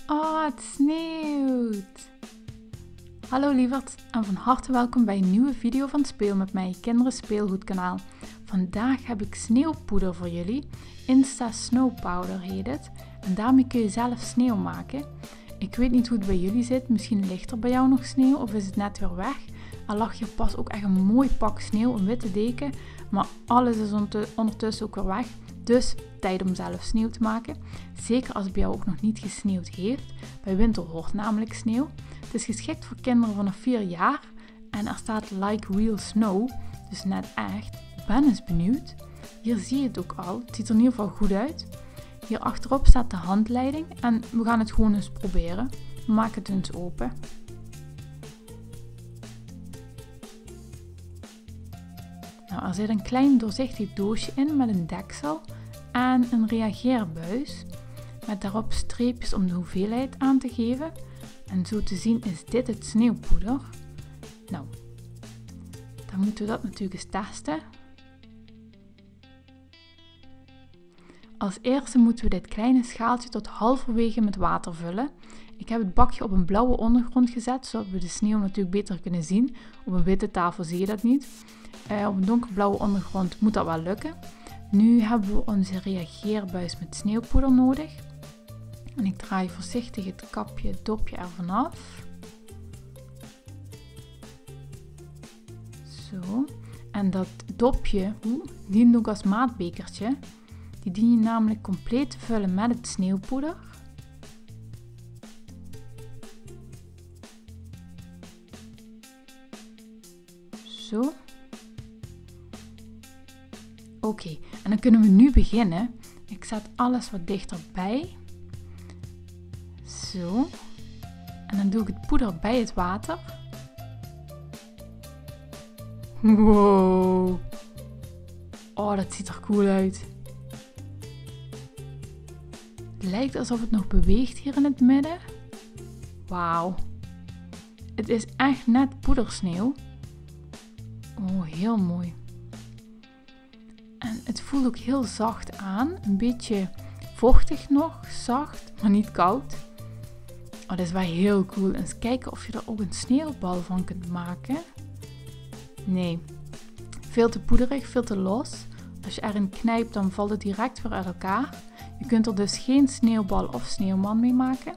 Oh, het sneeuwt! Hallo lieverd en van harte welkom bij een nieuwe video van Speel met mij, Kinderen Speelgoedkanaal. Vandaag heb ik sneeuwpoeder voor jullie. Insta Snow Powder heet het. En daarmee kun je zelf sneeuw maken. Ik weet niet hoe het bij jullie zit. Misschien ligt er bij jou nog sneeuw of is het net weer weg. Er lag hier pas ook echt een mooi pak sneeuw, een witte deken. Maar alles is ondertussen ook weer weg. Dus tijd om zelf sneeuw te maken. Zeker als het bij jou ook nog niet gesneeuwd heeft. Bij winter hoort namelijk sneeuw. Het is geschikt voor kinderen vanaf 4 jaar. En er staat like real snow. Dus net echt. Ik ben eens benieuwd. Hier zie je het ook al. Het ziet er in ieder geval goed uit. Hier achterop staat de handleiding. En we gaan het gewoon eens proberen. We maken het eens open. Nou, er zit een klein doorzichtig doosje in met een deksel en een reageerbuis met daarop streepjes om de hoeveelheid aan te geven. En zo te zien is dit het sneeuwpoeder. Nou, dan moeten we dat natuurlijk eens testen. Als eerste moeten we dit kleine schaaltje tot halverwege met water vullen. Ik heb het bakje op een blauwe ondergrond gezet, zodat we de sneeuw natuurlijk beter kunnen zien. Op een witte tafel zie je dat niet. Op een donkerblauwe ondergrond moet dat wel lukken. Nu hebben we onze reageerbuis met sneeuwpoeder nodig. En ik draai voorzichtig het kapje, het dopje ervan af. Zo. En dat dopje dient ook als maatbekertje. Die dien je namelijk compleet te vullen met het sneeuwpoeder. Zo. Oké, en dan kunnen we nu beginnen. Ik zet alles wat dichterbij. Zo. En dan doe ik het poeder bij het water. Wow. Oh, dat ziet er cool uit. Het lijkt alsof het nog beweegt hier in het midden. Wauw. Het is echt net poedersneeuw. Oh, heel mooi. En het voelt ook heel zacht aan. Een beetje vochtig nog, zacht, maar niet koud. Oh, dat is wel heel cool. Eens kijken of je er ook een sneeuwbal van kunt maken. Nee, veel te poederig, veel te los. Als je erin knijpt, dan valt het direct weer uit elkaar. Je kunt er dus geen sneeuwbal of sneeuwman mee maken.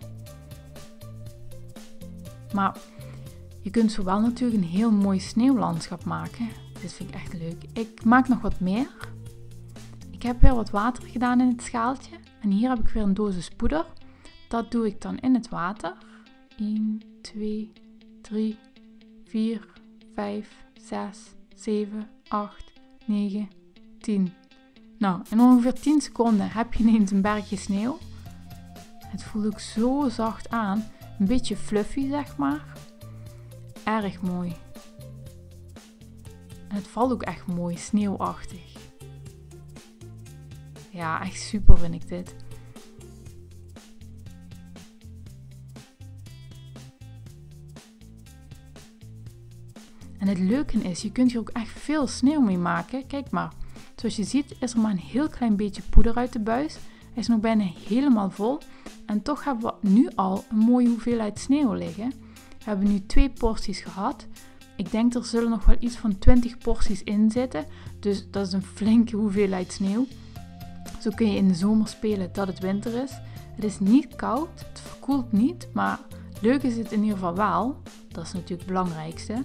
Maar je kunt zo wel natuurlijk een heel mooi sneeuwlandschap maken. Dit vind ik echt leuk. Ik maak nog wat meer. Ik heb weer wat water gedaan in het schaaltje. En hier heb ik weer een dosis poeder. Dat doe ik dan in het water. 1, 2, 3, 4, 5, 6, 7, 8, 9, 10. Nou, in ongeveer 10 seconden heb je ineens een bergje sneeuw. Het voelt ook zo zacht aan. Een beetje fluffy, zeg maar. Erg mooi. En het valt ook echt mooi, sneeuwachtig. Ja, echt super vind ik dit. En het leuke is, je kunt hier ook echt veel sneeuw mee maken. Kijk maar, zoals je ziet is er maar een heel klein beetje poeder uit de buis. Hij is nog bijna helemaal vol. En toch hebben we nu al een mooie hoeveelheid sneeuw liggen. We hebben nu 2 porties gehad. Ik denk er zullen nog wel iets van 20 porties in zitten. Dus dat is een flinke hoeveelheid sneeuw. Zo kun je in de zomer spelen dat het winter is. Het is niet koud, het verkoelt niet, maar leuk is het in ieder geval wel. Dat is natuurlijk het belangrijkste.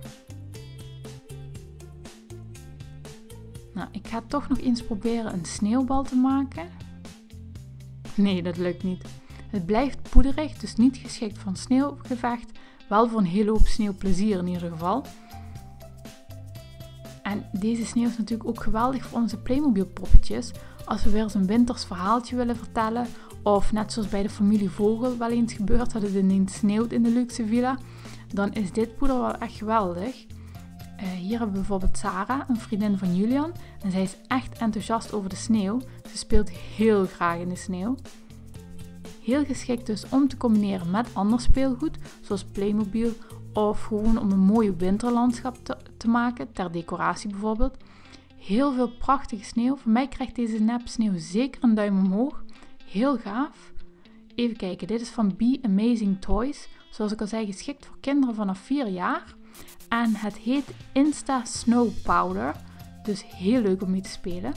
Nou, ik ga toch nog eens proberen een sneeuwbal te maken. Nee, dat lukt niet. Het blijft poederig, dus niet geschikt voor een sneeuwgevecht. Wel voor een hele hoop sneeuwplezier in ieder geval. En deze sneeuw is natuurlijk ook geweldig voor onze Playmobil poppetjes. Als we weer zo'n winters verhaaltje willen vertellen. Of net zoals bij de familie Vogel wel eens gebeurt dat het ineens sneeuwt in de luxe villa. Dan is dit poeder wel echt geweldig. Hier hebben we bijvoorbeeld Sarah, een vriendin van Julian. En zij is echt enthousiast over de sneeuw. Ze speelt heel graag in de sneeuw. Heel geschikt dus om te combineren met ander speelgoed, zoals Playmobil. Of gewoon om een mooi winterlandschap te maken, ter decoratie bijvoorbeeld. Heel veel prachtige sneeuw. Voor mij krijgt deze nep sneeuw zeker een duim omhoog. Heel gaaf. Even kijken, dit is van Be Amazing Toys. Zoals ik al zei, geschikt voor kinderen vanaf 4 jaar. En het heet Insta Snow Powder. Dus heel leuk om mee te spelen.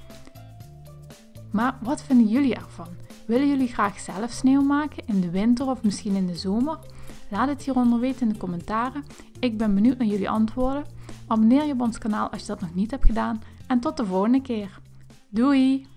Maar wat vinden jullie ervan? Willen jullie graag zelf sneeuw maken in de winter of misschien in de zomer? Laat het hieronder weten in de commentaren. Ik ben benieuwd naar jullie antwoorden. Abonneer je op ons kanaal als je dat nog niet hebt gedaan. En tot de volgende keer. Doei!